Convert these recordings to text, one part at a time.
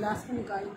गिलास में निकाल।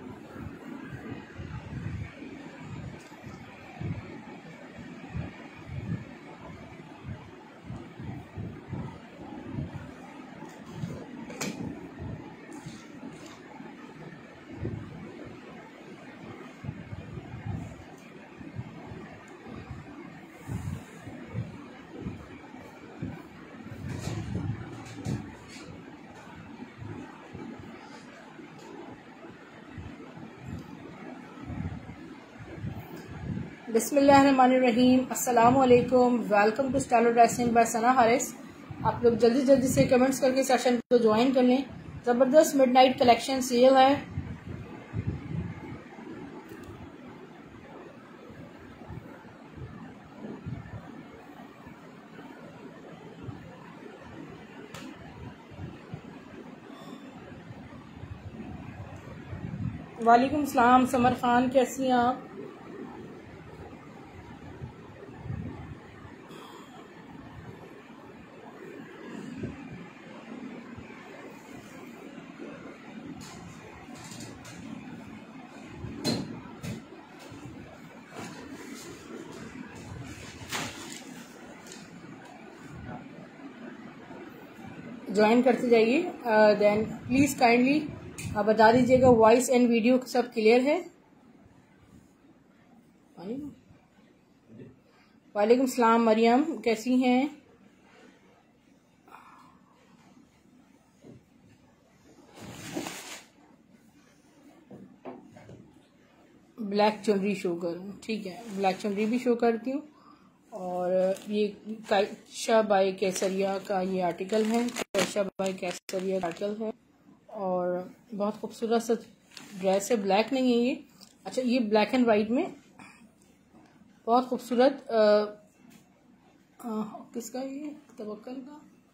बिस्मिल्लाहिर्रहमानिर्रहीम, अस्सलाम वालेकुम, welcome to style dressing by Sana Haris. आप लोग जल्दी जल्दी से कमेंट्स करके सेशन को ज्वाइन कर लें। ज़बरदस्त मिडनाइट कलेक्शन सेल है। वालेकुम सलाम समर खान, कैसी हैं आप? ज्वाइन करते जाइए। देन प्लीज काइंडली बता दीजिएगा वॉइस एंड वीडियो सब क्लियर है। वालेकुम सलाम मरियम, कैसी हैं? ब्लैक ज्वेलरी शो करूँ? ठीक है, ब्लैक ज्वेलरी भी शो करती हूँ। और ये कैशा बाय केसरिया का ये आर्टिकल है, कैशा बाय केसरिया का आर्टिकल है और बहुत खूबसूरत सा ड्रेस है। ब्लैक नहीं है ये, अच्छा ये ब्लैक एंड वाइट में बहुत खूबसूरत। किसका ये? तवक्कल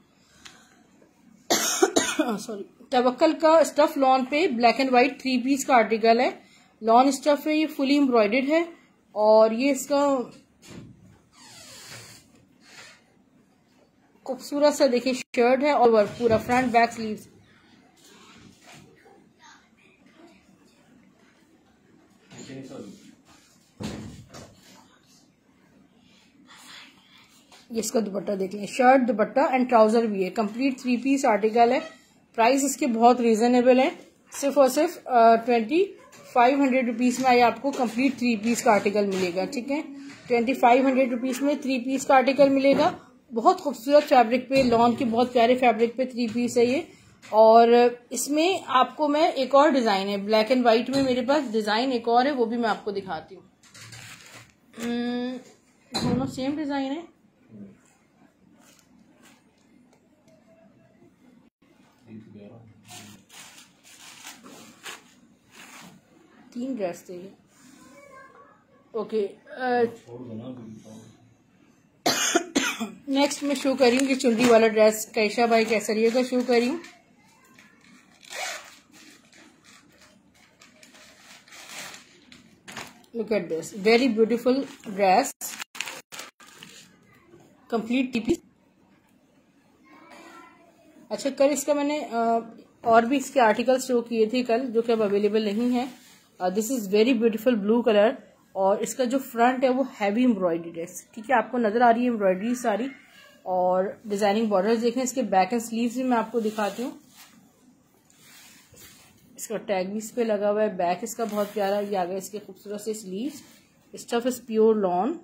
का सॉरी, तवक्कल का स्टफ लॉन पे ब्लैक एंड वाइट 3 पीस का आर्टिकल है। लॉन स्टफ है, ये फुली एम्ब्रॉयडर्ड है और ये इसका खूबसूरत सा देखिए शर्ट है और पूरा फ्रंट बैक स्लीव्स। इसका दुपट्टा देख लें, शर्ट दुपट्टा एंड ट्राउजर भी है। कंप्लीट 3 पीस आर्टिकल है। प्राइस इसके बहुत रीजनेबल है, सिर्फ और सिर्फ 2500 रुपीज में आपको कंप्लीट 3 पीस का आर्टिकल मिलेगा। ठीक है, 2500 रुपीज में 3 पीस का आर्टिकल मिलेगा। बहुत खूबसूरत फैब्रिक पे, लॉन के बहुत प्यारे फैब्रिक पे 3 पीस है ये। और इसमें आपको मैं एक और डिजाइन है ब्लैक एंड व्हाइट में, मेरे पास डिजाइन एक और है, वो भी मैं आपको दिखाती हूँ। दोनों सेम डिजाइन है। तीन ड्रेस थे। ओके, नेक्स्ट मैं शो कर रही हूँ कि चुनरी वाला ड्रेस कैशा बाय केसरिया का शो कर रही हूँ। Look at this very beautiful dress, complete टीपी। अच्छा, कल इसका मैंने और भी इसके आर्टिकल शो किए थे कल, जो कि अब अवेलेबल नहीं है। This is very beautiful blue colour और इसका जो फ्रंट है वो हैवी एम्ब्रॉयडरी है। ठीक है, आपको नजर आ रही है एम्ब्रॉयडरी सारी और डिजाइनिंग बॉर्डर्स देखें। इसके बैक एंड स्लीव्स भी मैं आपको दिखाती हूँ। इसका टैग भी इस पे लगा हुआ है। बैक इसका बहुत प्यारा, ये आ गया इसके खूबसूरत से sleeves. Stuff is pure lawn,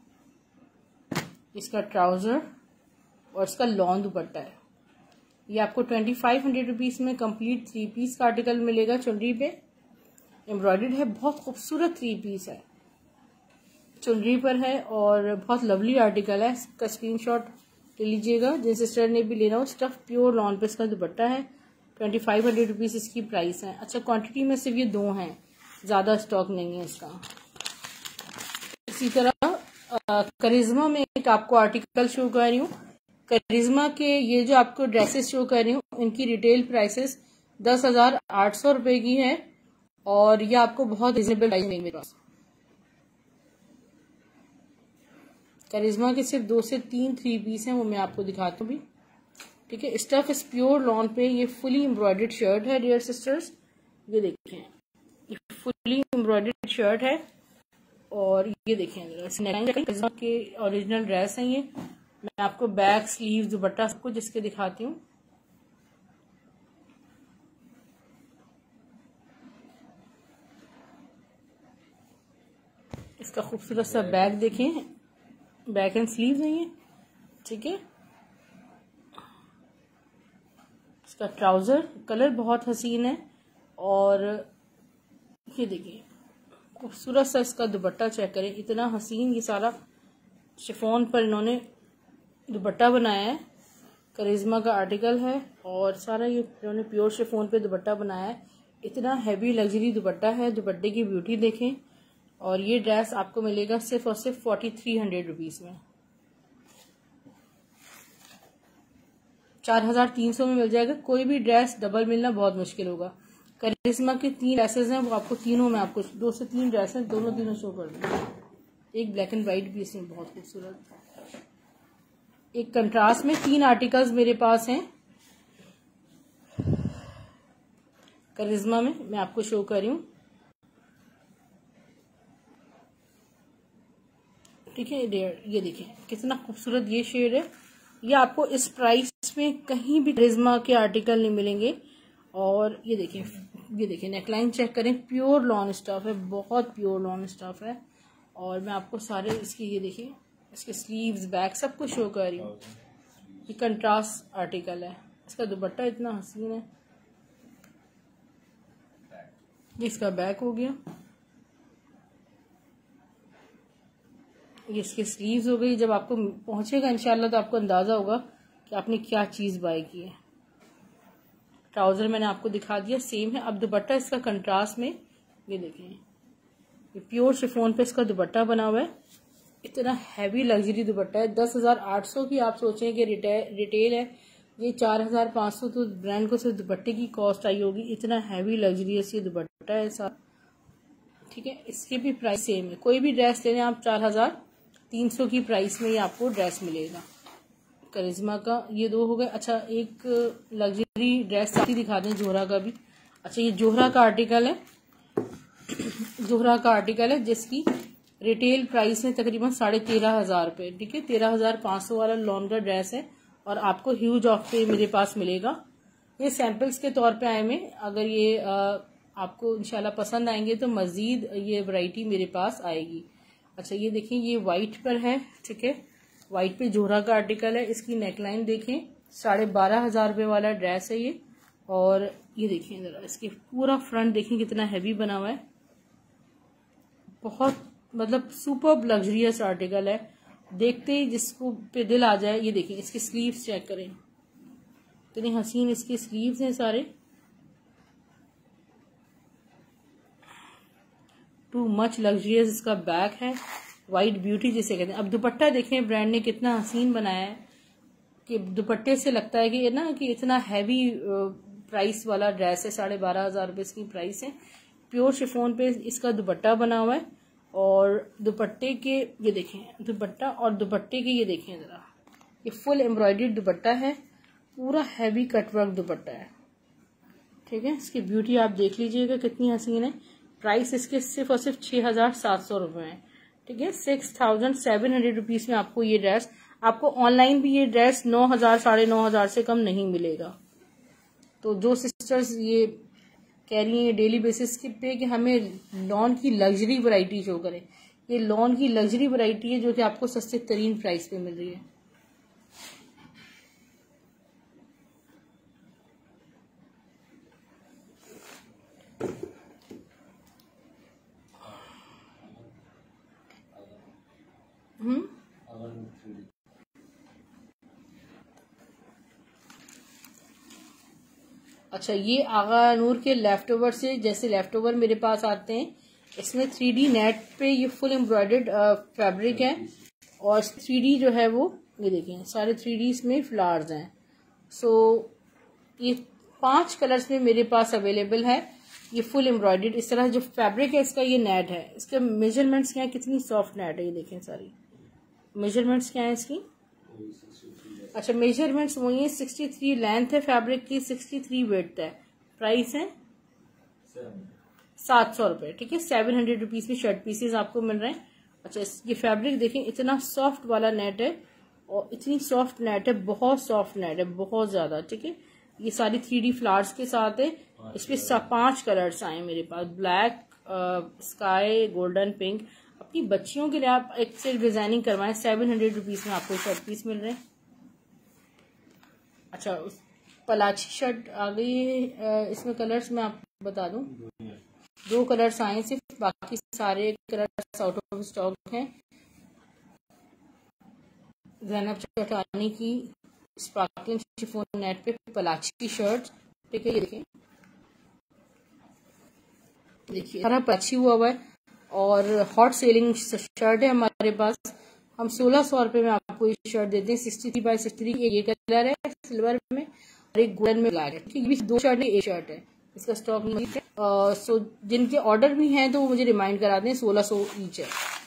इसका ट्राउजर और इसका लॉन दुपट्टा है। ये आपको 2500 रुपीज में कंप्लीट 3 पीस का आर्टिकल मिलेगा। चुनरी पे एम्ब्रॉयडर्ड है, बहुत खूबसूरत 3 पीस है, चुनरी पर है और बहुत लवली आर्टिकल है। इसका स्क्रीनशॉट ले लीजिएगा जिन सिस्टर ने भी लेना हो। स्टफ प्योर लॉन पे इसका दुपट्टा है। 2500 रुपीज इसकी प्राइस है। अच्छा, क्वांटिटी में सिर्फ ये 2 हैं, ज्यादा स्टॉक नहीं है इसका। इसी तरह करिश्मा में एक आपको आर्टिकल शो कर रही हूँ। करिश्मा के ये जो आपको ड्रेसेस शो कर रही हूँ, इनकी रिटेल प्राइसेस 10,800 रुपए की है और ये आपको बहुत रिजनेबल प्राइस में मेरे पास। करिश्मा के सिर्फ 2 से 3 पीस हैं, वो मैं आपको दिखाती हूँ भी। ठीक है, स्टफ इज प्योर लॉन पे, ये फुली एम्ब्रॉयडर्ड शर्ट है डियर सिस्टर्स। ये देखें, ये फुली एम्ब्रॉयडर्ड शर्ट है और ये देखें के ओरिजिनल ड्रेस है ये। मैं आपको बैक, स्लीव, दुपट्टा सब कुछ इसके दिखाती हूँ। इसका खूबसूरत सा बैक देखें, बैक एंड स्लीव है ये, ठीक है। इसका ट्राउजर कलर बहुत हसीन है और ये देखिए खूबसूरत सा इसका दुपट्टा चेक करें, इतना हसीन। ये सारा शिफॉन पर इन्होंने दुपट्टा बनाया है, करिश्मा का आर्टिकल है और सारा ये इन्होंने प्योर शिफॉन पे दुपट्टा बनाया है। इतना हैवी लग्जरी दुपट्टा है, दुपट्टे की ब्यूटी देखें। और ये ड्रेस आपको मिलेगा सिर्फ और सिर्फ 4300 रुपीज में, 4300 में मिल जाएगा। कोई भी ड्रेस डबल मिलना बहुत मुश्किल होगा। करिश्मा के 3 ड्रेसेस हैं, वो आपको तीनों में आपको 2 से 3 ड्रेस हैं, दोनों तीनों शो कर दूंगी। एक ब्लैक एंड व्हाइट भी इसमें बहुत खूबसूरत, एक कंट्रास्ट में 3 आर्टिकल्स मेरे पास हैं करिश्मा में, मैं आपको शो कर रही हूँ, ठीक है। ये देखें कितना खूबसूरत ये शेड है। ये आपको इस प्राइस में कहीं भी करिश्मा के आर्टिकल नहीं मिलेंगे। और ये देखें नेकलाइन चेक करें, प्योर लॉन स्टफ है, बहुत प्योर लॉन स्टफ है। और मैं आपको सारे इसकी ये देखिए, इसके स्लीव्स, बैक सब कुछ शो कर रही हूँ। ये कंट्रास्ट आर्टिकल है, इसका दुपट्टा इतना हसीन है। ये इसका बैक हो गया, ये इसके स्लीव्स हो गई। जब आपको पहुंचेगा इंशाल्लाह तो आपको अंदाजा होगा कि आपने क्या चीज बाय की है। ट्राउजर मैंने आपको दिखा दिया, सेम है। अब दुपट्टा इसका कंट्रास्ट में, ये देखें, ये प्योर शिफॉन पे इसका दुपट्टा बना हुआ है। इतना हैवी लग्जरी दुपट्टा है। 10,800 की आप सोचें कि रिटेल है, ये 4,500 तो ब्रांड को सिर्फ दुपट्टे की कॉस्ट आई होगी। इतना हैवी लग्जरियस ये दुपट्टा है साथ, ठीक है। इसके भी प्राइस सेम है। कोई भी ड्रेस ले लें आप 4,300 की प्राइस में ये आपको ड्रेस मिलेगा करिश्मा का। ये 2 हो गए। अच्छा, एक लग्जरी ड्रेस साथ ही दिखा दें जोहरा का भी। अच्छा, ये जोहरा का आर्टिकल है, जोहरा का आर्टिकल है जिसकी रिटेल प्राइस है तकरीबन 13,500 रुपये, ठीक है। 13,500 वाला लॉन का ड्रेस है और आपको ह्यूज ऑफ पे मेरे पास मिलेगा। ये सैंपल्स के तौर पे आए में, अगर ये आपको इंशाल्लाह पसंद आएंगे तो मजीद ये वैरायटी मेरे पास आएगी। अच्छा, ये देखें, ये व्हाइट पर है, ठीक है। व्हाइट पे जोहरा का आर्टिकल है। इसकी नेकलाइन देखें, 12,500 रुपये वाला ड्रेस है ये। और ये देखें जरा, इसके पूरा फ्रंट देखें कितना हैवी बना हुआ है, बहुत मतलब सुपर्ब लग्जरियस आर्टिकल है। देखते ही जिसको पे दिल आ जाए। ये देखें, इसकी स्लीव्स चेक करें, इतनी हसीन इसकी स्लीव्स हैं सारे, टू मच लग्जरियस। इसका बैक है, वाइट ब्यूटी जिसे कहते हैं। अब दुपट्टा देखें, ब्रांड ने कितना हसीन बनाया है कि दुपट्टे से लगता है कि ना कि इतना हैवी प्राइस वाला ड्रेस है। 12,500 रुपये इसकी प्राइस है। प्योर शिफॉन पे इसका दुपट्टा बना हुआ है। और दुपट्टे के ये देखें, दुपट्टा और दुपट्टे के ये देखें जरा, ये फुल एम्ब्रॉयडर्ड दुपट्टा है, पूरा हैवी कटवर्क दुपट्टा है, ठीक है। इसकी ब्यूटी आप देख लीजिएगा कितनी हसीन है। प्राइस इसके सिर्फ और सिर्फ 6,700 रुपये है, ठीक है। 6,700 रुपीज में आपको ये ड्रेस, आपको ऑनलाइन भी ये ड्रेस 9,000 9,500 से कम नहीं मिलेगा। तो जो सिस्टर्स ये कह रही है डेली बेसिस पे कि हमें लॉन की लग्जरी वैरायटी शो करें, ये लॉन की लग्जरी वैरायटी है जो कि आपको सस्ते तरीन प्राइस पे मिल रही है। अच्छा, ये आगा नूर के लेफ्ट ओवर से, जैसे लेफ्ट ओवर मेरे पास आते हैं, इसमें 3D नेट पे ये फुल एम्ब्रॉयडर्ड फैब्रिक है। और 3D जो है वो ये देखें, सारे 3D इसमें फ्लावर्स हैं। सो ये 5 कलर्स में मेरे पास अवेलेबल है। ये फुल एम्ब्रॉयडर्ड इस तरह जो फैब्रिक है इसका, ये नेट है। इसके मेजरमेंट्स क्या है, कितनी सॉफ्ट नेट है, ये देखें सारी मेजरमेंट्स क्या है इसकी। अच्छा, मेजरमेंट्स वही है, 63 लेंथ है फैब्रिक की, 63 विड्थ है। प्राइस है 700 रुपये, ठीक है। 700 रुपीज में शर्ट पीसेस आपको मिल रहे हैं। अच्छा, ये फैब्रिक देखें, इतना सॉफ्ट वाला नेट है और इतनी सॉफ्ट नेट है, बहुत सॉफ्ट नेट है, बहुत ज्यादा, ठीक है। ये सारी 3D फ्लावर्स के साथ है। इसमें 5 कलर्स आए मेरे पास, ब्लैक, स्काई, गोल्डन, पिंक। अपनी बच्चियों के लिए आप एक से डिजाइनिंग करवाएं। 700 रुपीज में आपको शर्ट पीस मिल रहे हैं। अच्छा, पलाची शर्ट आ गई है। इसमें कलर्स मैं आपको बता दूं, 2 कलर्स आए सिर्फ, बाकी सारे कलर्स आउट ऑफ स्टॉक हैं। ज़ैनब चौटानी की स्पार्कलिंग शिफॉन नेट पे पलाची शर्ट, ठीक है। ये देखिए सारा पलाची हुआ है और हॉट सेलिंग शर्ट है हमारे पास। हम 1600 रुपये में आपको ये शर्ट देते हैं। 63x63 ये कलर है सिल्वर में और एक गोल्डन में ब्लैक है, ठीक है। 2 शर्ट है, 1 शर्ट है, इसका स्टॉक नहीं है। सो जिनके ऑर्डर भी हैं तो वो मुझे रिमाइंड करा दें। 1600 ईच है।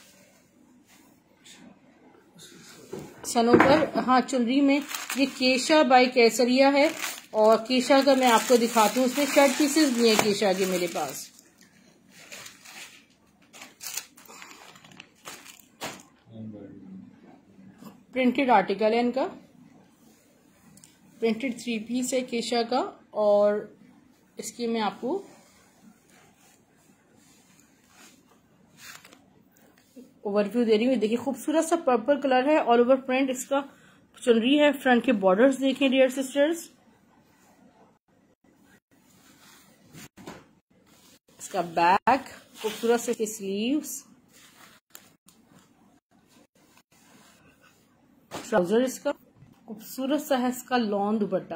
सनोवर, हाँ, चुनरी में ये केशा बाय केसरिया है और केशा का मैं आपको दिखाती हूँ। उसमें शर्ट पीसेस भी हैं केशा के मेरे पास। प्रिंटेड आर्टिकल है इनका, प्रिंटेड 3 पीस है केशा का। और इसकी मैं आपको ओवरव्यू दे रही हूँ। देखिए खूबसूरत सा पर्पल कलर है, ऑल ओवर प्रिंट इसका चुनरी है। फ्रंट के बॉर्डर्स देखें डियर सिस्टर्स, इसका बैक खूबसूरत से स्लीव्स, ट्राउजर इसका खूबसूरत सा है। इसका लॉन दुपट्टा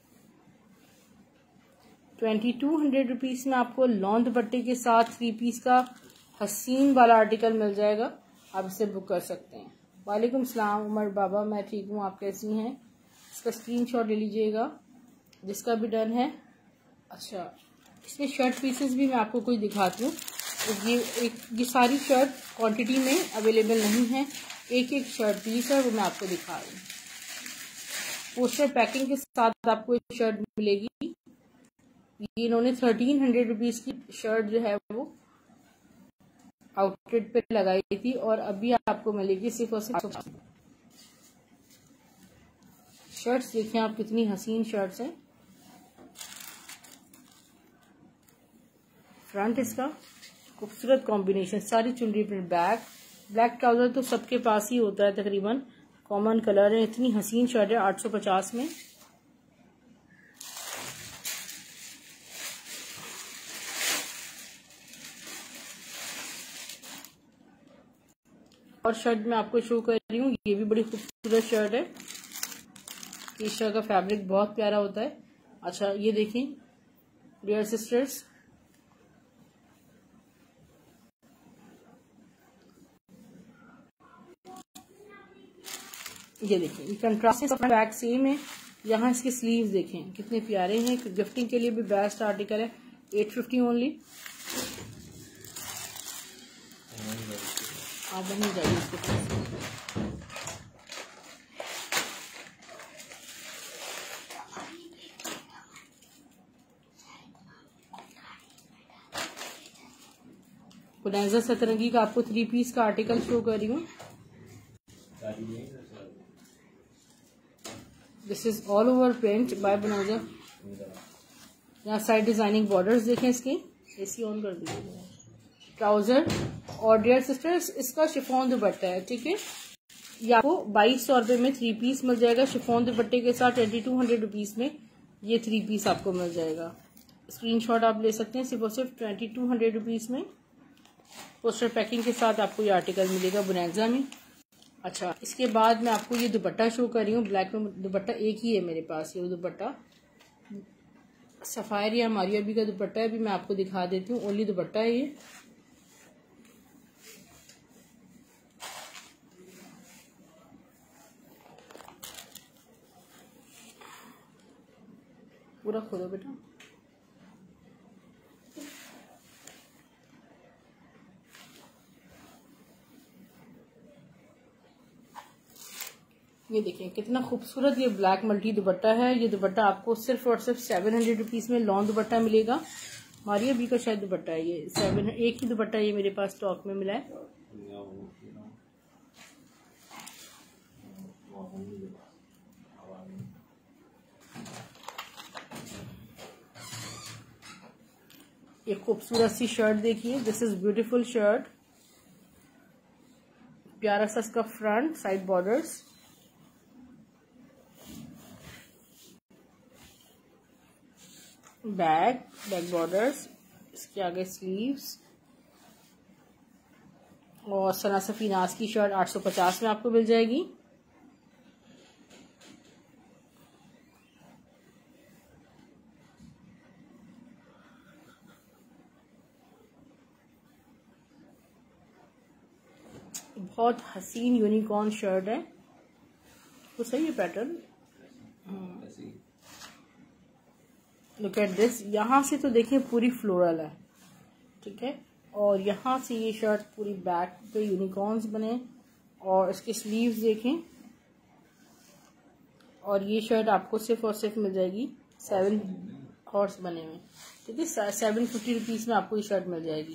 2200 रुपीज में आपको लॉन दुपट्टे के साथ 3 पीस का हसीन वाला आर्टिकल मिल जाएगा। आप इसे बुक कर सकते हैं। वालेकुम सलाम उमर बाबा, मैं ठीक हूँ, आप कैसी हैं? इसका स्क्रीनशॉट ले लीजिएगा जिसका भी डन है। अच्छा, इसमें शर्ट पीसेस भी मैं आपको कुछ दिखाती हूँ। ये सारी शर्ट क्वांटिटी में अवेलेबल नहीं है, एक एक शर्ट पीस है, वो मैं आपको दिखा रही हूँ। पोस्टर पैकिंग के साथ आपको ये शर्ट मिलेगी। ये इन्होंने 1300 रुपीज की शर्ट जो है वो आउटलेट पे लगाई थी और अभी आपको मिलेगी सिर्फ और सिर्फ। शर्ट्स देखिए आप, कितनी हसीन शर्ट्स हैं। फ्रंट इसका खूबसूरत कॉम्बिनेशन, सारी चुनरी प्रिंट, बैक, ब्लैक ट्राउजर तो सबके पास ही होता है तकरीबन, कॉमन कलर है। इतनी हसीन शर्ट है 850 में। और शर्ट मैं आपको शो कर रही हूँ, ये भी बड़ी खूबसूरत शर्ट है। इस शर्ट का फैब्रिक बहुत प्यारा होता है। अच्छा, ये देखें डियर सिस्टर्स, ये देखें, ये कंट्रास्ट बैक सेम है। यहाँ इसके स्लीव्स देखें कितने प्यारे हैं। गिफ्टिंग के लिए भी बेस्ट आर्टिकल है। 850 ओनली। आप बनी जाइए इसके पास। पुनाजा सतरंगी का आपको 3 पीस का आर्टिकल शो कर रही हूँ। This is all over print by पुनाजा। यहाँ साइड डिजाइनिंग बॉर्डर्स देखें इसके। एसी ऑन कर दीजिए। ट्राउजर और डियर सिस्टर्स इसका शिफॉन दुपट्टा है, ठीक है। ये आपको 2200 रुपये में 3 पीस मिल जाएगा। शिफॉन दुपट्टे के साथ 2200 रुपीज में ये 3 पीस आपको मिल जाएगा। स्क्रीनशॉट आप ले सकते हैं सिर्फ और सिर्फ 2200 रुपीज में। पोस्टर पैकिंग के साथ आपको ये आर्टिकल मिलेगा बुनेजा में। अच्छा, इसके बाद मैं आपको ये दुपट्टा शो कर रही हूँ। ब्लैक में दुपट्टा एक ही है मेरे पास। ये दुपट्टा सफायर या मारिया बी का दुपट्टा है, अभी मैं आपको दिखा देती हूँ। ओनली दुपट्टा है ये। पूरा खोलो बेटा। ये देखें कितना खूबसूरत ये ब्लैक मल्टी दुपट्टा है। ये दुपट्टा आपको सिर्फ और सिर्फ 700 रुपीज में लॉन्ग दुपट्टा मिलेगा। मारिया बी का शायद दुपट्टा है ये 7, एक ही दुपट्टा ये मेरे पास स्टॉक में मिला है। ये खूबसूरत सी शर्ट देखिए, दिस इज ब्यूटीफुल शर्ट, प्यारा सा इसका front, side borders, back borders, इसके आगे स्लीव्स, और सना सफीनाज की शर्ट 850 में आपको मिल जाएगी। बहुत हसीन यूनिकॉर्न शर्ट है, तो सही है पैटर्न। लुक एट दिस, यहाँ से तो देखिए पूरी फ्लोरल है, ठीक है, और यहाँ से ये शर्ट पूरी बैक पे यूनिकॉर्न्स बने, और इसके स्लीव्स देखें, और ये शर्ट आपको सिर्फ और सिर्फ मिल जाएगी 7 हॉर्स बने हुए, ठीक है, 750 रुपीज में आपको ये शर्ट मिल जाएगी।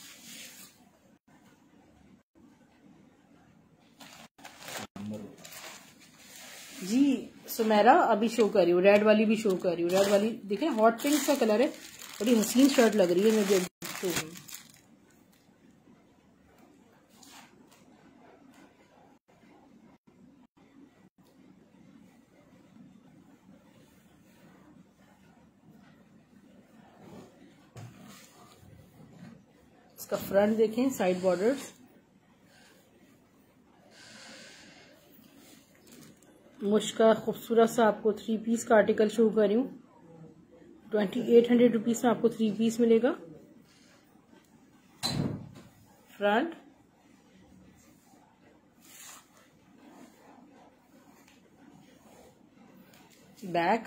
जी सुमेरा अभी शो कर रही हूँ, रेड वाली भी शो कर रही हूँ, रेड वाली देखें, हॉट पिंक सा कलर है, बड़ी हसीन शर्ट लग रही है मुझे। इसका फ्रंट देखें, साइड बॉर्डर्स, मुश्का खूबसूरत सा आपको 3 पीस का आर्टिकल शो कर रही हूँ, 2800 रुपीज में आपको 3 पीस मिलेगा। फ्रंट, बैक,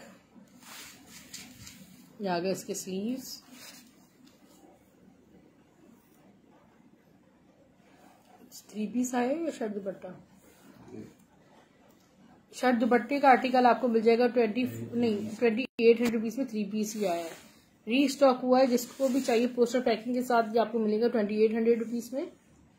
आगे इसके स्लीव्स, थ्री पीस आए या शर्ट दुपट्टा? शर्ट दुपट्टे का आर्टिकल आपको मिल जाएगा 2800 रुपीज में 3 पीस ही आया है, रीस्टॉक हुआ है, जिसको भी चाहिए पोस्टर पैकिंग के साथ ये आपको मिलेगा 2800 रुपीज में।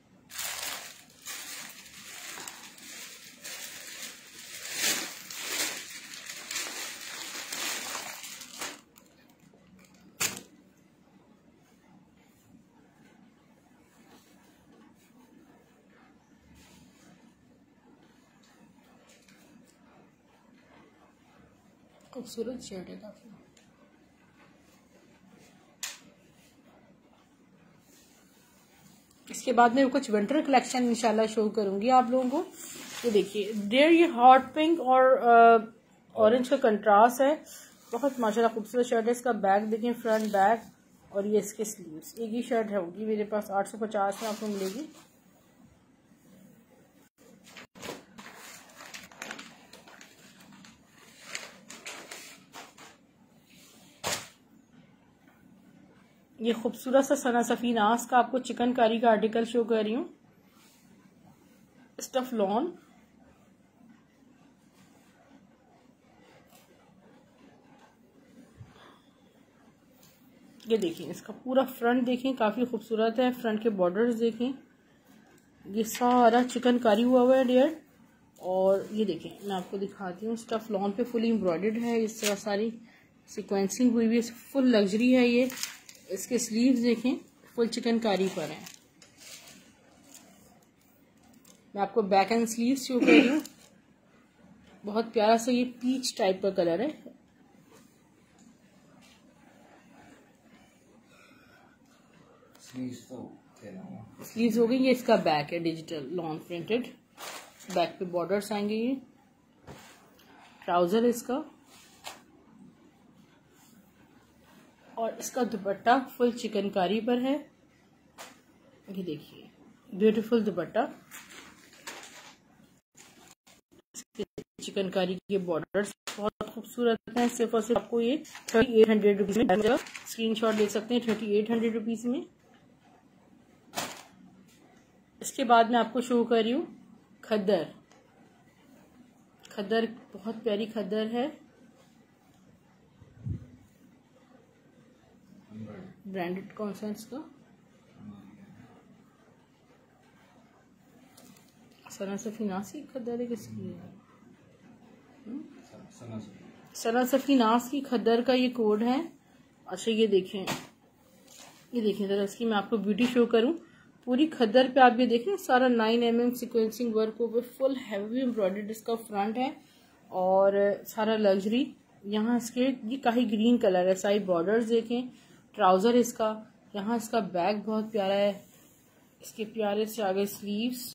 खूबसूरत शर्ट है काफी। इसके बाद में कुछ विंटर कलेक्शन इंशाल्लाह शो करूंगी आप लोगों को। ये देखिए डेयर, ये हॉट पिंक और ऑरेंज का कंट्रास्ट है, बहुत माशाल्लाह खूबसूरत शर्ट है। इसका बैक देखें, फ्रंट बैक, और ये इसके स्लीव्स, एक ही शर्ट होगी मेरे पास, 850 में आपको मिलेगी। ये खूबसूरत सा सना सफीनाज का आपको चिकनकारी का आर्टिकल शो कर रही हूँ, स्टफ लॉन, ये देखिए इसका पूरा फ्रंट देखें, काफी खूबसूरत है, फ्रंट के बॉर्डर्स देखें, ये सारा चिकनकारी हुआ हुआ है डियर। और ये देखें मैं आपको दिखाती हूँ, स्टफ लॉन पे फुली एम्ब्रॉयडर्ड है, इस तरह सारी सीक्वेंसिंग हुई हुई है, फुल लग्जरी है ये। इसके स्लीव्स देखें, फुल चिकनकारी पर है। मैं आपको बैक एंड स्लीव्स शो कर रही हूँ, बहुत प्यारा सा ये पीच टाइप का कलर है। स्लीव्स हो गई, ये इसका बैक है, डिजिटल लॉन प्रिंटेड, बैक पे बॉर्डर्स आएंगे, ये ट्राउजर इसका, और इसका दुपट्टा फुल चिकनकारी पर है। ये देखिए ब्यूटीफुल दुपट्टा, चिकनकारी के बॉर्डर्स बहुत खूबसूरत है। सिर्फ और सिर्फ आपको ये 3800 रुपीज में, स्क्रीनशॉट ले सकते हैं, 3800 रुपीज में। इसके बाद मैं आपको शो कर रही हूँ खद्दर, खद्दर बहुत प्यारी खद्दर है, ब्रांडेड कौन सा इसका? सना सफीनास की खद्दर है, किसकी है? सना सफीनास की खद्दर का ये कोड है। अच्छा ये देखें, ये देखें जरा इसकी मैं आपको ब्यूटी शो करूं। पूरी खद्दर पे आप ये देखें, सारा 9 mm सिक्वेंसिंग वर्क हो, फुल हैवी एम्ब्रॉयडर्ड इसका फ्रंट है और सारा लग्जरी। यहाँ इसके ये काही ग्रीन कलर है, साइड बॉर्डर्स देखें, ट्राउजर इसका, यहाँ इसका बैक बहुत प्यारा है, इसके प्यारे से आगे स्लीव्स,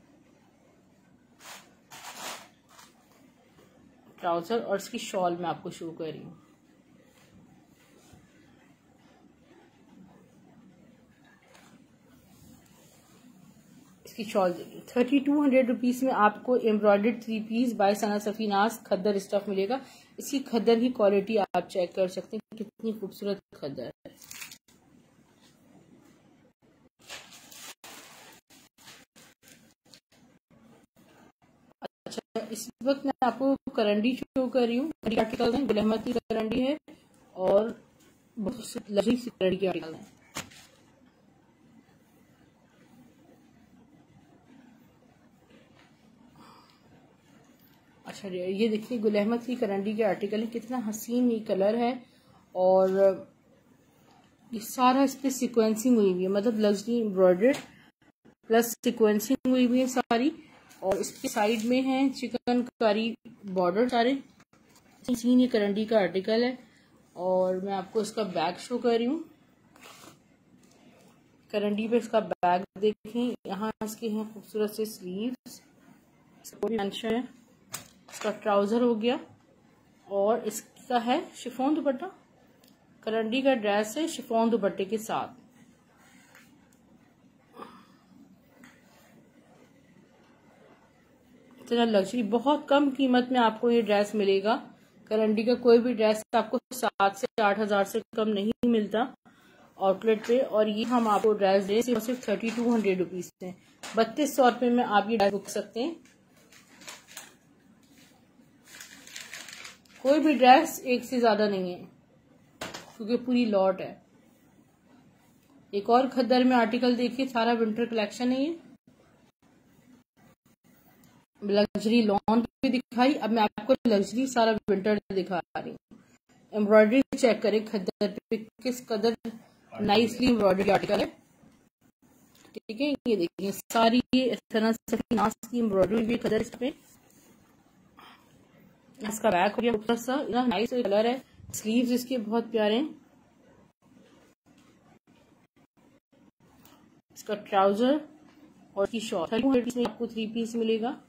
ट्राउजर और इसकी शॉल मैं आपको शो कर रही हूँ। इसकी शॉल 3200 रुपीज में आपको embroidered 3 piece by Sana Safinaz khaddar stuff मिलेगा। इसकी खद्दर की क्वालिटी आप चेक कर सकते हैं, कितनी खूबसूरत खद्दर है। अच्छा इस वक्त मैं आपको करंडी शो कर रही हूँ। आर्टिकल है, गुल अहमद की करंडी है और बहुत लजीज सी करंडी के आर्टिकल है। अच्छा ये देखिए गुल अहमद की करंडी के आर्टिकल है, कितना हसीन ये कलर है और ये सारा इस पे सिक्वेंसिंग हुई हुई है, मतलब लग्जरी एम्ब्रॉयडर्ड प्लस सिक्वेंसिंग हुई हुई है सारी। और इसके साइड में है चिकनकारी बॉर्डर सारे। हसीन ये करंडी का आर्टिकल है और मैं आपको इसका बैग शो कर रही हूँ। करंडी पे इसका बैग देखें, यहाँ इसके हैं खूबसूरत से स्लीव्स, मेंशन है। इसका ट्राउजर हो गया और इसका है शिफॉन दुपट्टा, करंडी का ड्रेस है शिफॉन दुपट्टे के साथ। इतना लग्जरी, बहुत कम कीमत में आपको ये ड्रेस मिलेगा। करंडी का कोई भी ड्रेस आपको 7 से 8 हजार से कम नहीं मिलता आउटलेट पे, और ये हम आपको ड्रेस दे सिर्फ 3200 रुपीज से। 3200 रुपये में आप ये ड्रेस बुक सकते हैं। कोई भी ड्रेस एक से ज्यादा नहीं है क्योंकि पूरी लॉट है। एक और खद्दर में आर्टिकल देखिए, सारा विंटर कलेक्शन है ये। लग्जरी लॉन भी दिखाई, अब मैं आपको लग्जरी सारा विंटर दिखा रही हूँ। एम्ब्रॉयडरी चेक करें खद्दर पे, किस कदर नाइसली एम्ब्रॉयडरी आर्टिकल है। ठीक है, ये देखिए सारी ये सना सफीनास की एम्ब्रॉयडरी भी खद्दर पे। इसका बैक हो गया ऊपर सा, नाइस कलर है, स्लीव्स इसके बहुत प्यारे हैं। इसका ट्राउजर और इसकी शॉर्ट 3200 में आपको 3 पीस मिलेगा।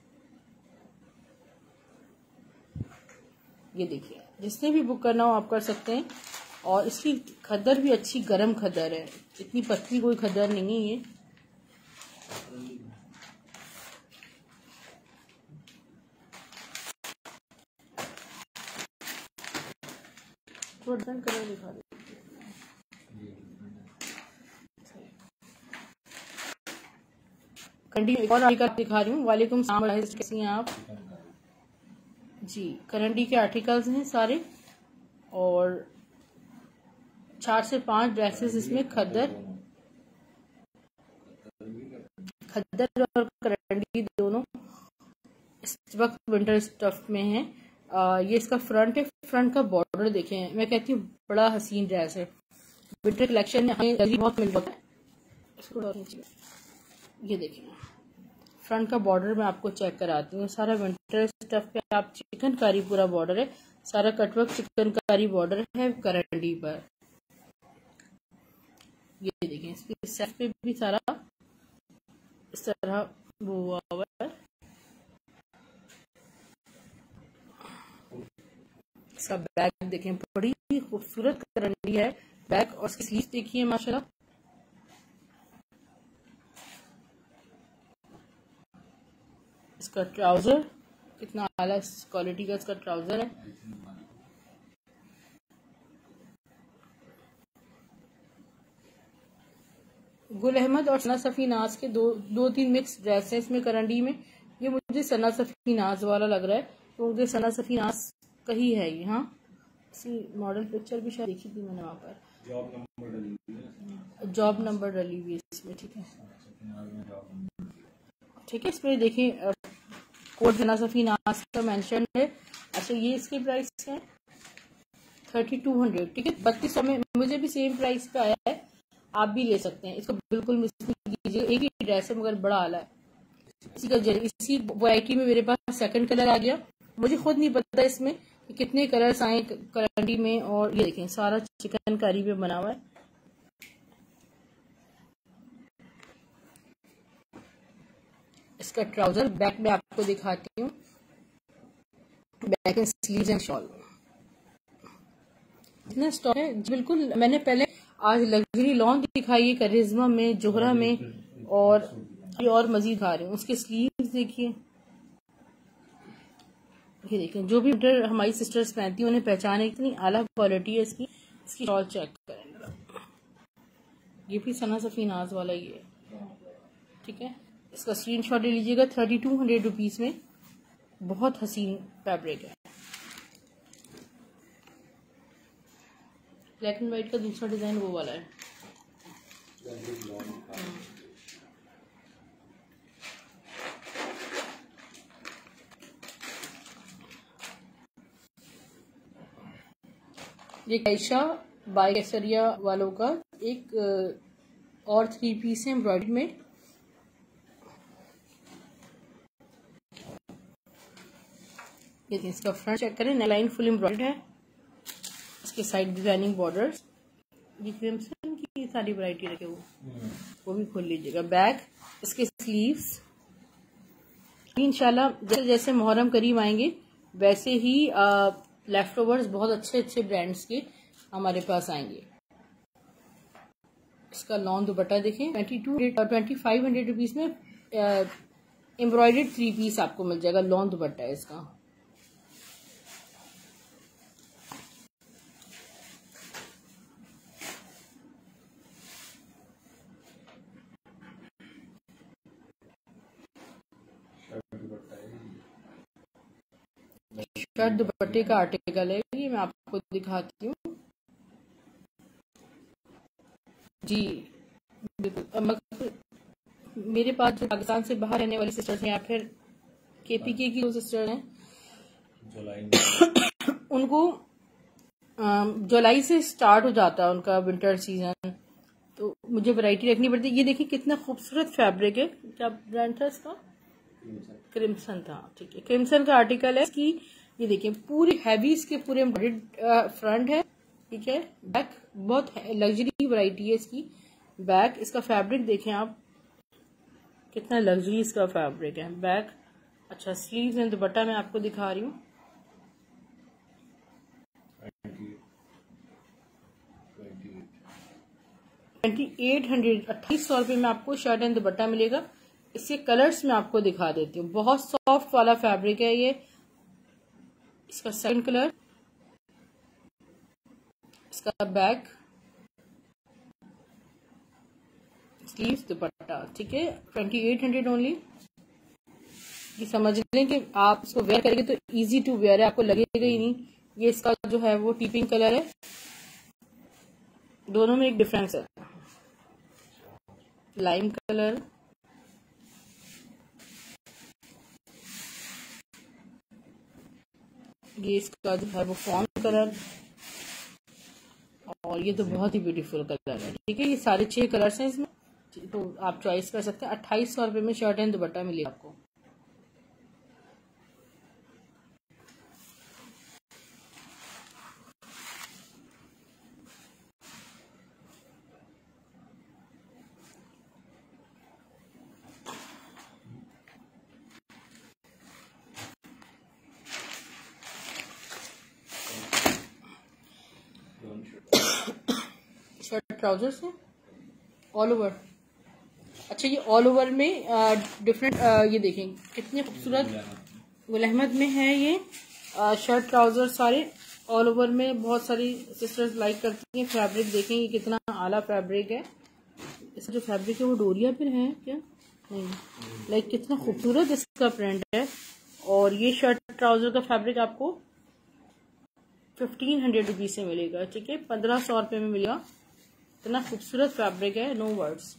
ये देखिए, जिसने भी बुक करना हो आप कर सकते हैं। और इसकी खद्दर भी अच्छी गरम खद्दर है, इतनी पतली कोई खद्दर नहीं है ये। कलर दिखा दे। कंटिन्यू एक और आर्टिकल दिखा रही हूँ। वालेकुम सलाम, कैसी हैं आप जी। करंडी के आर्टिकल्स हैं सारे और 4 से 5 ड्रेसेस इसमें खद्दर और करंडी दोनों इस वक्त विंटर स्टफ में है। ये इसका फ्रंट है, फ्रंट का बॉर्डर देखें, मैं कहती हूँ बड़ा हसीन ड्रेस है। विंटर कलेक्शन में हमें बहुत मिल जाता है। ये देखें फ्रंट का बॉर्डर मैं आपको चेक कराती हूँ। सारा विंटर स्टफ पे आप चिकनकारी पूरा बॉर्डर है, सारा कटवर्क चिकनकारी बॉर्डर है करंडी पर। ये देखें इसके सेफ पे भी सारा इस तरह वो हुआ हुआ है। इसका बैग देखें, बड़ी खूबसूरत करंडी है बैग, और इसकी स्लीव देखिए माशाल्लाह। इसका ट्राउजर कितना आला क्वालिटी का इसका ट्राउजर है। गुल अहमद और सना सफीनाज के दो तीन मिक्स ड्रेस है इसमें करंडी में। ये मुझे सना सफीनाज वाला लग रहा है तो मुझे सना सफीनाज का ही है ये। हाँ, इसी मॉडल पिक्चर भी शायद देखी थी मैंने वहां पर। जॉब नंबर डली हुई है इसमें, ठीक है। ठीक है, इसमें देखिए कोड जना सफी नास का मेंशन है। अच्छा, ये इसकी प्राइस है 3200, ठीक है। 3200 में मुझे भी सेम प्राइस पे आया है, आप भी ले सकते हैं इसको, बिल्कुल मिस नहीं कीजिए। एक ही ड्रेस है मगर बड़ा आला है। इसी वैरायटी में मेरे पास सेकंड कलर आ गया। मुझे खुद नहीं पता इसमें कितने कलर्स आए करंटी में। और ये देखें सारा चिकनकारी में बना हुआ है। इसका ट्राउजर बैक में आपको दिखाती हूँ, back and sleeves and shawl. इतना स्टॉक है बिल्कुल। मैंने पहले आज लग्जरी लॉन दिखाई है करिश्मा में, जोहरा में, और मजीद खा रही हूँ। उसके स्लीव्स देखिए, ये देखिए जो भी विंटर हमारी सिस्टर्स पहनती हैं उन्हें पहचाने, इतनी आला क्वालिटी है इसकी। इसकी शॉल चेक करें, ये भी सना सफी नाज वाला ही है, ठीक है। इसका स्क्रीनशॉट ले लीजिएगा। 3200 रुपीज में बहुत हसीन फैब्रिक है। ब्लैक एंड व्हाइट का दूसरा डिजाइन वो वाला है। ये कैशा बाय केसरिया वालों का एक और 3 पीस है एम्ब्रॉयडरी में। ये इसका फ्रंट चेक करें, नेकलाइन फुल एम्ब्रॉयडर्ड है। इसके साइड डिजाइनिंग बॉर्डर्स, ये क्रिम्सन की सारी वैरायटी रखे हुए, वो भी खोल लीजिएगा। बैक, इसके स्लीव्स इंशाल्लाह जैसे जैसे मुहर्रम करीब आएंगे वैसे ही लेफ्ट ओवर्स बहुत अच्छे अच्छे ब्रांड्स के हमारे पास आएंगे। इसका लॉन्ग दुपट्टा देखें, 2500 रुपीज में एम्ब्रॉयडर्ड 3 पीस आपको मिल जाएगा। लॉन्ग दुपट्टा है इसका। शर्ट दुपट्टे का आर्टिकल है ये, मैं आपको दिखाती हूँ जी। मेरे पास जो पाकिस्तान से बाहर रहने वाली सिस्टर्स हैं या फिर केपीके की जो सिस्टर हैं उनको जुलाई से स्टार्ट हो जाता है उनका विंटर सीजन, तो मुझे वैरायटी रखनी पड़ती है। ये देखिए कितना खूबसूरत फैब्रिक है। क्या ब्रांड था इसका? क्रिम्सन था, ठीक है। क्रिम्सन का आर्टिकल है इसकी। ये देखिए पूरी हैवी इसके पूरे एम्ब्रॉयडर्ड फ्रंट है, ठीक है। बैक बहुत लग्जरी वैरायटी है इसकी। बैक, इसका फैब्रिक देखें आप, कितना लग्जरी इसका फैब्रिक है। बैक, अच्छा स्लीव्स एंड दुपट्टा मैं आपको दिखा रही हूँ। 2800 रुपये में आपको शर्ट एंड दुपट्टा मिलेगा। इसके कलर्स मैं आपको दिखा देती हूँ। बहुत सॉफ्ट वाला फैब्रिक है ये। इसका सेकंड कलर, इसका बैक, स्लीव्स, दुपट्टा, ठीक है। 2800 ओनली। ये समझ लें कि आप इसको वेयर करेंगे तो इजी टू वेयर है, आपको लगेगा ही नहीं। ये इसका जो है वो टीपिंग कलर है, दोनों में एक डिफरेंस है। लाइम कलर, ये इसका जो है वो फॉर्म कलर, और ये तो बहुत ही ब्यूटीफुल कलर है, ठीक है। ये सारे 6 कलर्स हैं इसमें, तो आप चॉइस कर सकते हैं। 2800 रुपये में शर्ट एंड दुपट्टा मिलेगा आपको। शर्ट ट्राउजर से ऑल ओवर। अच्छा, ये ऑल ओवर में डिफरेंट, ये देखें कितने खूबसूरत गुल अहमद में है ये शर्ट ट्राउजर सारे ऑल ओवर में। बहुत सारी सिस्टर्स लाइक करती हैं। फैब्रिक देखें ये कितना आला फैब्रिक है। इसका जो फैब्रिक है वो डोरिया पर है क्या? नहीं, लाइक कितना खूबसूरत इसका प्रिंट है। और ये शर्ट ट्राउजर का फैब्रिक आपको 1500 रुपीज से मिलेगा। ठीक है, 1500 रुपये में मिलेगा। इतना खूबसूरत फैब्रिक है, नो वर्ड्स।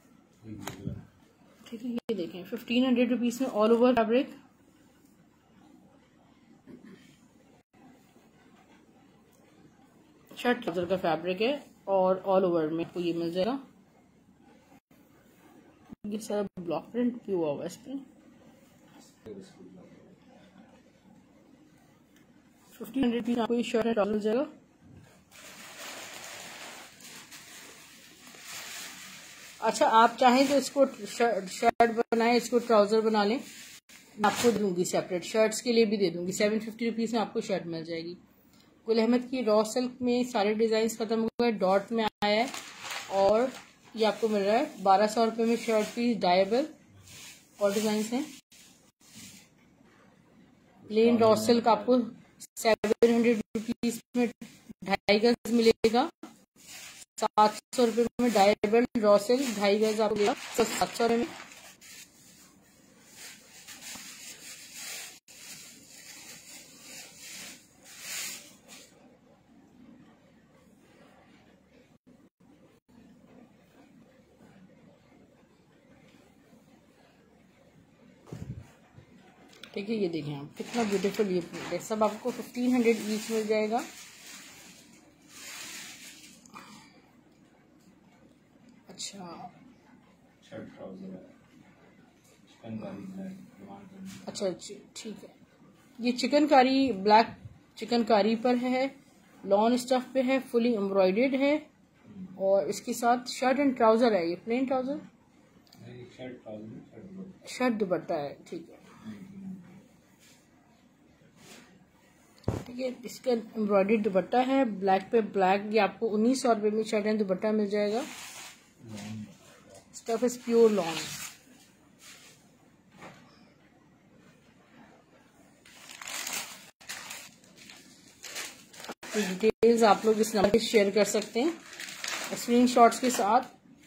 ठीक है, ये देखें 1500 रुपीज में all over fabric. Shirt trouser का फैब्रिक है और ऑल ओवर में आपको ये मिल जाएगा। ये सारा ब्लॉक प्रिंट भी हुआ हुआ इस पे। 1500 की आपको ये शर्ट ट्राउजर मिल जाएगा। अच्छा, आप चाहें तो इसको शर्ट बनाएं, इसको ट्राउजर बना लें। मैं आपको दूंगी सेपरेट, शर्ट्स के लिए भी दे दूंगी। 750 रुपीज में आपको शर्ट मिल जाएगी। गुल अहमद की रॉ सिल्क में सारे डिजाइन खत्म हो गए, डॉट में आया है और ये आपको मिल रहा है 1200 रुपये में शर्ट पीस डायबल। और डिजाइन है प्लेन रॉ सिल्क आपको 700 रुपीज में 2.5 गज मिलेगा। 700 रुपये में डायबल रॉ सिल्क 2.5 गज आपको मिलेगा 700 रुपये में। ठीक है, ये देखें आप कितना ब्यूटीफुल ये प्रिंट है। सब आपको 1500 ईच मिल जाएगा। अच्छा अच्छा, ठीक है। ये चिकनकारी ब्लैक चिकनकारी पर है, लॉन स्टफ पे है, फुली एम्ब्रॉयडर्ड है और इसके साथ शर्ट एंड ट्राउजर है। ये प्लेन ट्राउजर, शर्ट दुपट्टा है। ठीक है, ठीक है। इसका एम्ब्रॉयडर्ड दुपट्टा है, ब्लैक पे ब्लैक। ये आपको 1900 रुपये में शर्ट एंड दुपट्टा मिल जाएगा। Stuff is pure lawn. Details आप लोग इस नंबर पे शेयर कर सकते हैं स्क्रीन शॉट्स के साथ।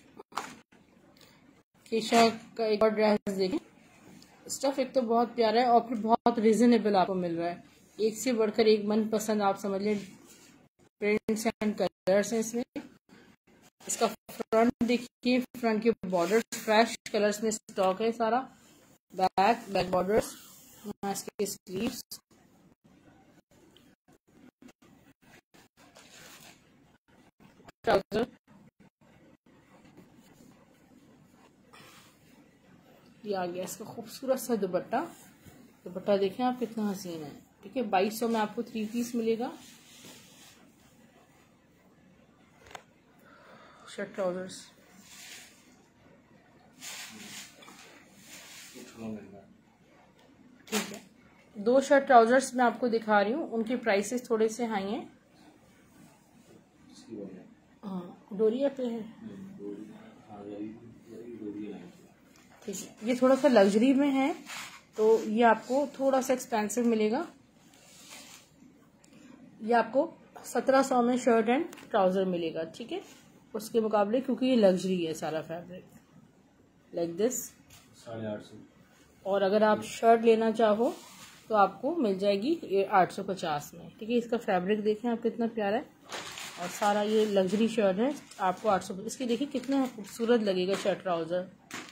केशा का एक और ड्रेस देखें। स्टफ एक तो बहुत प्यारा है और फिर बहुत रिजनेबल आपको मिल रहा है। एक से बढ़कर एक मन पसंद आप समझ लें प्रिंट्स एंड कलर्स हैं इसमें। इसका फ्रंट देखिए, फ्रंट के बॉर्डर फ्रेश कलर्स में स्टॉक है सारा। बैक बॉर्डर्स, इसके स्लीव्स, ट्राउजर। ये आ गया इसका खूबसूरत सा दुपट्टा। दुपट्टा देखें आप कितना हसीन है। ठीक है, 2200 में आपको 3 पीस मिलेगा। शर्ट ट्राउजर्स ठीक है। 2 शर्ट ट्राउजर्स मैं आपको दिखा रही हूँ, उनके प्राइसेस थोड़े से हाई हैं। हाँ, डोरिया पे है। ठीक है, ये थोड़ा सा लग्जरी में है तो ये आपको थोड़ा सा एक्सपेंसिव मिलेगा। ये आपको 1700 में शर्ट एंड ट्राउजर मिलेगा। ठीक है, उसके मुकाबले, क्योंकि ये लग्जरी है सारा फैब्रिक लाइक दिस। 850। और अगर आप शर्ट लेना चाहो तो आपको मिल जाएगी 850 में। ठीक है, इसका फैब्रिक देखें आप कितना प्यारा है और सारा ये लग्जरी शर्ट है। आपको 800। इसकी देखिए कितना खूबसूरत लगेगा शर्ट ट्राउजर।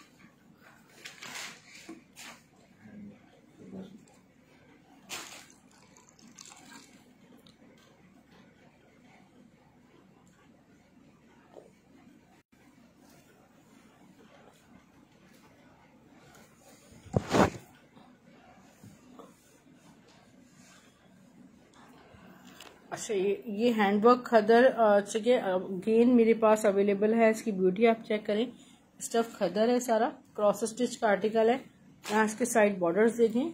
अच्छा, ये हैंडवर्क खदर गेन मेरे पास अवेलेबल है। इसकी ब्यूटी आप चेक करें। स्टफ खदर है सारा, क्रॉस स्टिच का आर्टिकल है। यहाँ इसके साइड बॉर्डर्स देखें।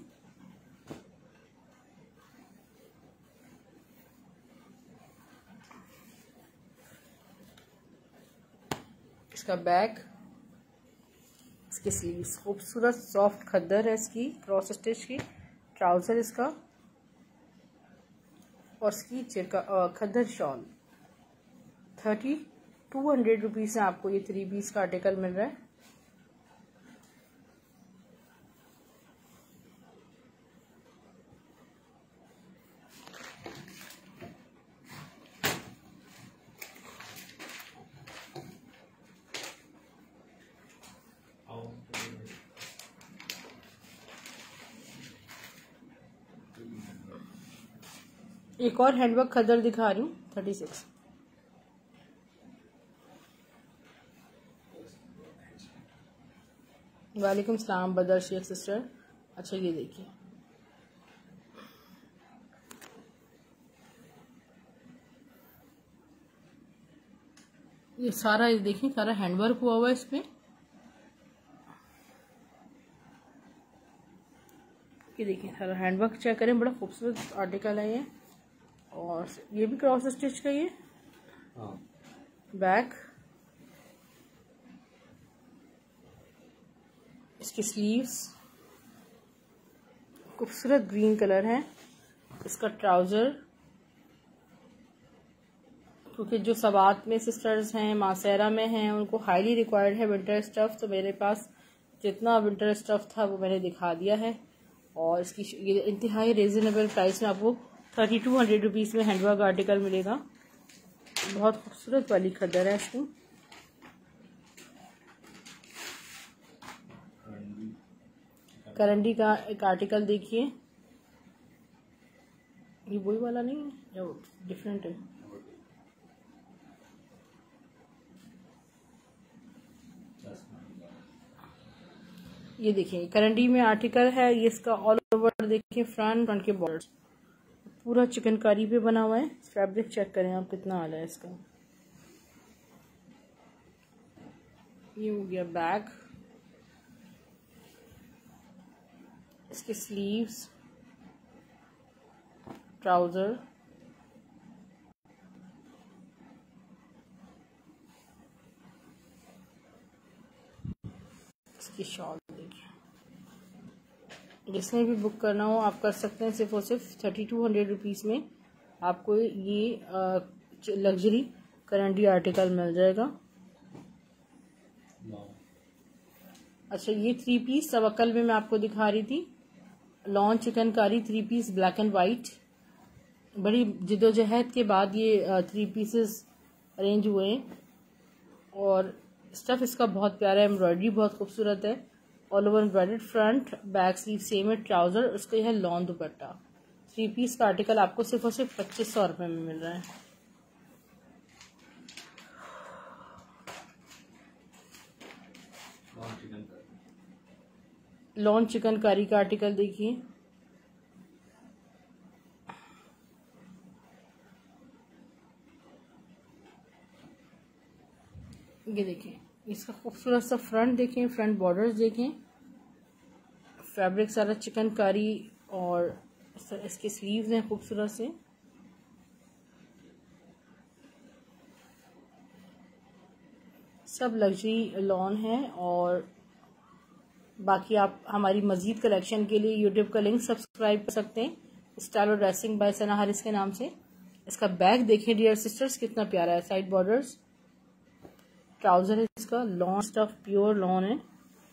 इसका बैक, इसके स्लीव्स खूबसूरत सॉफ्ट खद्दर है इसकी, क्रॉस स्टिच की। ट्राउजर इसका और इसकी खद्दर शॉल। 3200 रुपीज में आपको ये 3 पीस का आर्टिकल मिल रहा है। एक और हैंडवर्क खद्दर दिखा रही हूँ 36। वालेकुम सलाम बदर शेख सिस्टर। अच्छा ये देखिए, ये सारा, ये देखिए सारा हैंडवर्क हुआ हुआ है इसमें। ये देखिए सारा हैंडवर्क चेक करें, बड़ा खूबसूरत आर्टिकल है ये। और ये भी क्रॉस स्टिच का ये बैक, इसकी स्लीव्स खूबसूरत ग्रीन कलर है। इसका ट्राउजर, क्योंकि जो सवात में सिस्टर्स हैं, मासेरा में हैं, उनको हाईली रिक्वायर्ड है विंटर स्टफ, तो मेरे पास जितना विंटर स्टफ था वो मैंने दिखा दिया है। और इसकी ये इंतहाई रीजनेबल प्राइस में आपको 3200 रुपीज़ में हैंडवर्क आर्टिकल मिलेगा। बहुत खूबसूरत वाली खद्दर है इसकी। करंडी का एक आर्टिकल देखिए, ये वही वाला नहीं है जो डिफरेंट है। ये देखिए करंडी में आर्टिकल है, ये इसका ऑल ओवर देखिए, फ्रंट के बॉर्डर पूरा चिकनकारी पे बना हुआ है। फैब्रिक चेक करें आप कितना आला है इसका। ये हो गया बैक, इसके स्लीव्स, ट्राउजर, इसकी शॉल देखिए। जिसने भी बुक करना हो आप कर सकते हैं, सिर्फ और सिर्फ 3200 रुपीज़ में आपको ये लग्जरी करंडी आर्टिकल मिल जाएगा। अच्छा ये 3 पीस तवक्कल में मैं आपको दिखा रही थी, lawn chikankari 3 piece black and white. बड़ी जिदोजहद के बाद ये 3 पीसेस अरेंज हुए हैं। और स्टफ इसका बहुत प्यारा है, एम्ब्रॉयडरी बहुत खूबसूरत है, all over embroidered, front back sleeve same है, ट्राउजर, उसका यह है लॉन दुपट्टा। 3 पीस का आर्टिकल आपको सिर्फ और सिर्फ 2500 रुपये में मिल रहा है। लॉन चिकनकारी का आर्टिकल देखिए, ये देखें इसका खूबसूरत सा फ्रंट देखें, फ्रंट बॉर्डर्स देखें, फैब्रिक सारा चिकनकारी, और इसके स्लीव्स हैं खूबसूरत से। सब लग्जरी लॉन है। और बाकी आप हमारी मजीद कलेक्शन के लिए यूट्यूब का लिंक सब्सक्राइब कर सकते हैं, स्टाइल और ड्रेसिंग बाय सना हारिस के नाम से। इसका बैक देखें डियर सिस्टर्स कितना प्यारा है, साइड बॉर्डर्स, ट्राउजर है इसका, लॉन स्टफ प्योर लॉन है।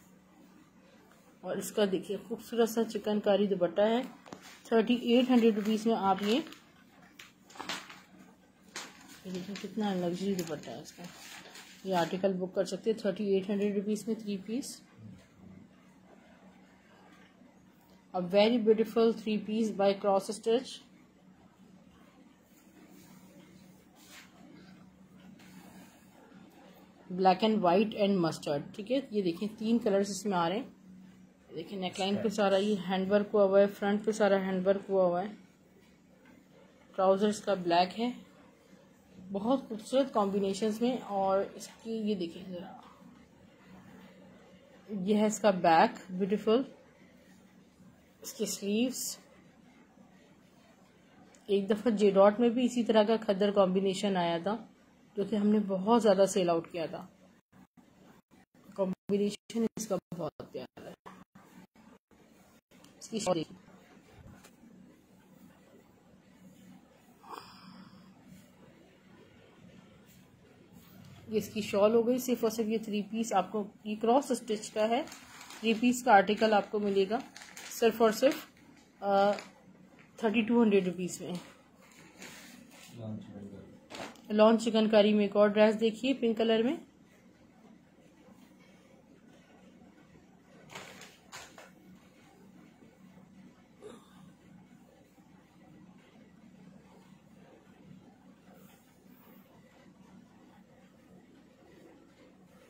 और इसका देखिए खूबसूरत सा चिकनकारी दुपट्टा है। 3800 रुपीज़ में आप ये देखिए कितना लग्जरी दुपट्टा है इसका। ये आर्टिकल बुक कर सकते हैं 3800 रुपीज़ में 3 piece. A very beautiful 3 piece by cross stitch. Black and white and mustard, ठीक है। ये देखिए 3 कलर्स इसमें आ रहे हैं। देखिए नेकलाइन पे सारा ये हैंडवर्क हुआ हुआ है, फ्रंट पे सारा हैंडवर्क हुआ हुआ है। ट्राउजर इसका ब्लैक है, बहुत खूबसूरत कॉम्बिनेशंस में। और इसकी ये देखिए जरा, ये है इसका बैक ब्यूटीफुल, इसके स्लीव्स। एक दफ़ा जे डॉट में भी इसी तरह का खद्दर कॉम्बिनेशन आया था, जो कि हमने बहुत ज़्यादा सेल आउट किया था। कॉम्बिनेशन इसका बहुत प्यारा है। इसकी शॉल ये इसकी शॉल हो गई। सिर्फ और सिर्फ ये 3 पीस आपको, ये क्रॉस स्टिच का है, 3 पीस का आर्टिकल आपको मिलेगा सिर्फ और सिर्फ 3200 रुपीज़ में। लॉन चिकनकारी में एक और ड्रेस देखिए पिंक कलर में,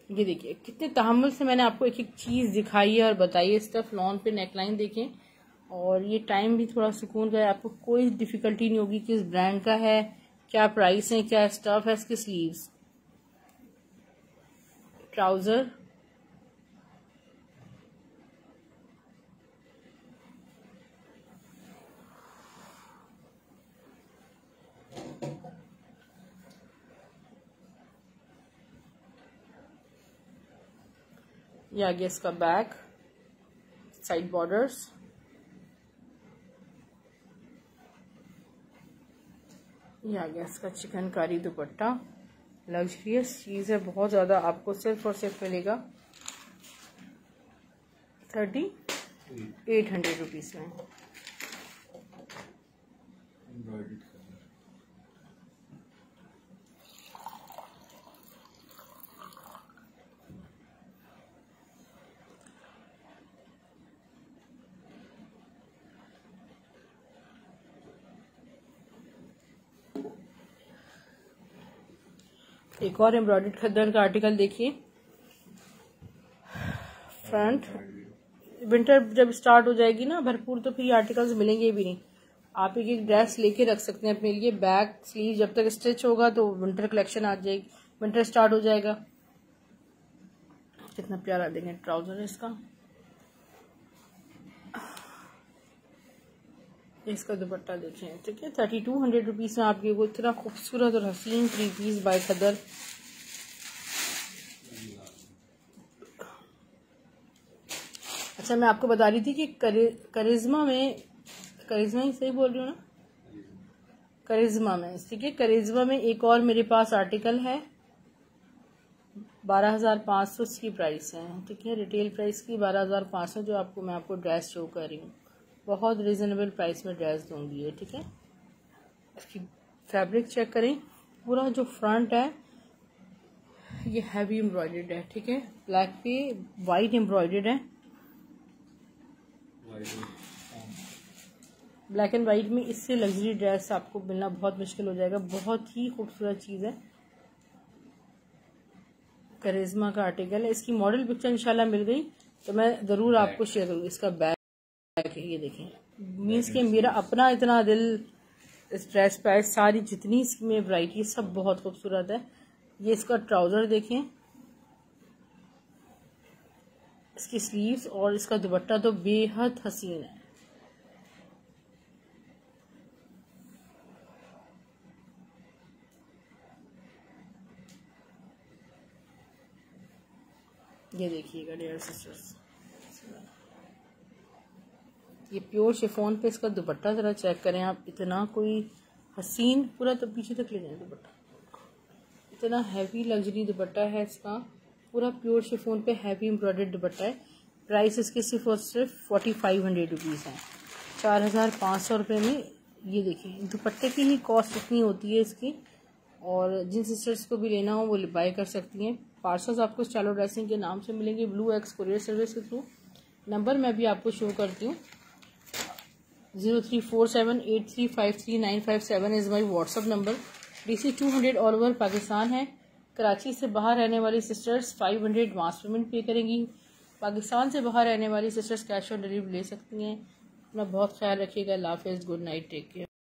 ये देखिए कितने तहम्मुल से मैंने आपको एक एक चीज़ दिखाई है और बताई है। स्टफ लॉन पे नेकलाइन देखें, और ये टाइम भी थोड़ा सुकून का है, आपको कोई डिफ़िकल्टी नहीं होगी किस ब्रांड का है, क्या प्राइस है, क्या स्टफ है, इसके स्लीव्स, ट्राउज़र, ये आगे इसका बैक, साइड बॉर्डर्स, ये आ गया इसका चिकनकारी दुपट्टा। लग्जरियस चीज़ है बहुत ज़्यादा, आपको सिर्फ और सिर्फ मिलेगा 3800 रुपीज़ में। एक और एम्ब्रॉयडर्ड खद्दर का आर्टिकल देखिए। फ्रंट विंटर जब स्टार्ट हो जाएगी ना भरपूर, तो फिर ये आर्टिकल्स मिलेंगे भी नहीं। आप एक एक ड्रेस लेके रख सकते हैं अपने लिए। बैक स्लीव जब तक स्टिच होगा तो विंटर कलेक्शन आ जाएगी, विंटर स्टार्ट हो जाएगा। कितना प्यारा देखें ट्राउजर है इसका, इसका दुपट्टा देखें, ठीक है। 3200 रुपीज़ में आपके को इतना खूबसूरत और हसीन 3 पीस बाय खदर। अच्छा, मैं आपको बता रही थी कि करिश्मा में, करिश्मा ही सही बोल रही हूँ ना, करिश्मा में, ठीक है। करिश्मा में एक और मेरे पास आर्टिकल है 12,500 इसकी प्राइस है, ठीक है। रिटेल प्राइस की 12,500, जो आपको मैं आपको ड्रेस शो कर रही हूँ। बहुत रिजनेबल प्राइस में ड्रेस दूंगी ये, ठीक है। इसकी फैब्रिक चेक करें, पूरा जो फ्रंट है ये हैवी एम्ब्रॉयडर्ड है, ठीक है। ब्लैक पे वाइट एम्ब्रॉयडर्ड है, ब्लैक एंड वाइट में। इससे लग्जरी ड्रेस आपको मिलना बहुत मुश्किल हो जाएगा। बहुत ही खूबसूरत चीज़ है, करिश्मा का आर्टिकल है। इसकी मॉडल पिक्चर इंशाल्लाह मिल गई तो मैं ज़रूर आपको शेयर करूँगी। इसका बैग है, ये देखें, मीन्स के मेरा अपना इतना दिल इस ड्रेस पे है। सारी जितनी इसमें वैरायटी सब बहुत खूबसूरत है। ये इसका ट्राउज़र देखें, इसकी स्लीव्स और इसका दुपट्टा तो बेहद हसीन है। ये देखिएगा डियर सिस्टर्स, ये प्योर शिफॉन पे इसका दुपट्टा ज़रा चेक करें आप। इतना कोई हसीन, पूरा तो पीछे तक ले जाए दुपट्टा, इतना हैवी लग्जरी दुपट्टा है इसका। पूरा प्योर शिफॉन पे हैवी एम्ब्रॉयडर्ड दुपट्टा है। प्राइस इसकी सिर्फ और सिर्फ 4500 रुपीज़ है, 4500 रुपये में। ये देखिए दुपट्टे की ही कॉस्ट इतनी होती है इसकी। और जिन सिस्टर्स को भी लेना हो वो बाय कर सकती हैं। पार्सल्स आपको चालो ड्रेसिंग के नाम से मिलेंगे, ब्लू एक्स कुरियर सर्विस के थ्रू। नंबर मैं भी आपको शो करती हूँ, 034783539557 is my WhatsApp number. DC 200 all over Pakistan है। कराची से बाहर रहने वाली सिस्टर्स 500 एडवांस पेमेंट पे करेंगी। पाकिस्तान से बाहर रहने वाली सिस्टर्स कैश ऑन डिलीवरी ले सकती हैं। अपना बहुत ख्याल रखिएगा। अल्लाह हाफ़िज़, गुड नाइट, टेक केयर।